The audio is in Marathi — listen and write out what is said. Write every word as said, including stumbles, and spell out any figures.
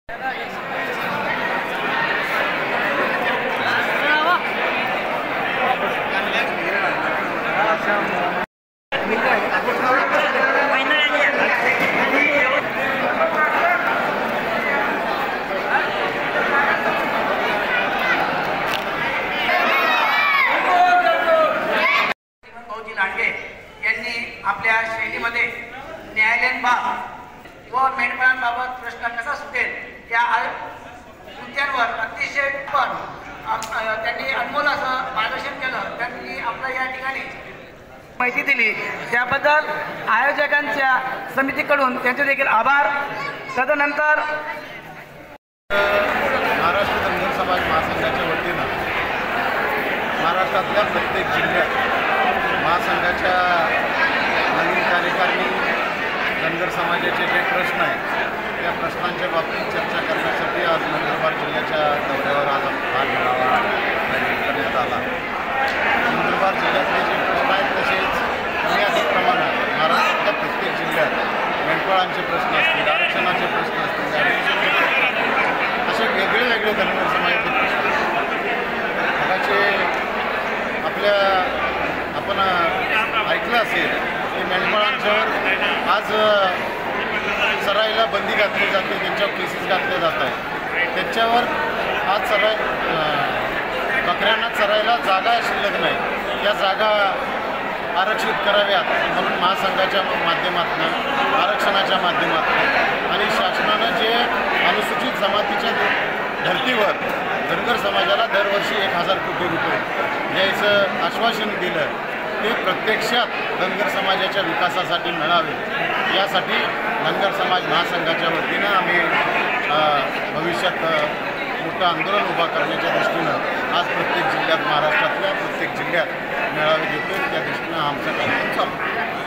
आपल्या शैलीमध्ये न्यायालयीन बाब व मेंढपाळांबाबत प्रश्न कसा सुटेल या मुद्द्यांवर अतिशय पण त्यांनी अनमोल असं मार्गदर्शन केलं। त्यांनी आपल्या या ठिकाणी माहिती दिली त्याबद्दल आयोजकांच्या समितीकडून त्यांचे देखील आभार। तदनंतर महाराष्ट्र धनगर समाज महासंघाच्या वतीनं महाराष्ट्रातल्या प्रत्येक जिल्ह्यात महासंघाच्या नवीन कार्यकारिणी धनगर समाजाचे जे प्रश्न आहेत त्या प्रश्नांच्या बाबतीत चर्चा करण्यासाठी आज नंदुरबार जिल्ह्याच्या दौऱ्यावर आज भाग घ्यावा करण्यात आला। नंदुरबार जिल्ह्यातले जे प्रश्न आहेत तसेच कमी अधिक प्रमाणात महाराष्ट्रातल्या प्रत्येक जिल्ह्यात मेंढपाळांचे प्रश्न असतील, आरक्षणाचे प्रश्न असतील, ॲडमिशनचे प्रश्न असे वेगळे वेगळे धनगर समाजाचे प्रश्न त्याचे आपल्या आपण ऐकलं असेल की मेंढपाळांच्यावर आज सराईला बंदी घातली जाते, त्यांच्यावर केसेस घातले जात आहेत। त्याच्यावर आज सराई बकऱ्यांना चरायला जागा शिल्लक नाही, त्या जागा आरक्षित कराव्यात म्हणून महासंघाच्या माध्यमातून आरक्षणाच्या माध्यमातून आणि शासनानं जे अनुसूचित जमातीच्या धर्तीवर धनगर समाजाला दरवर्षी एक हजार कोटी रुपये द्यायचं आश्वासन दिलं ते प्रत्यक्षात धनगर समाजाच्या विकासासाठी मिळावे यासाठी धनगर समाज महासंघाच्या वतीनं आम्ही भविष्यात मोठं आंदोलन उभा करण्याच्या दृष्टीनं आज प्रत्येक जिल्ह्यात महाराष्ट्रातल्या प्रत्येक जिल्ह्यात मेळावे घेतो। त्या दृष्टीनं आमचा कार्यक्रम चालू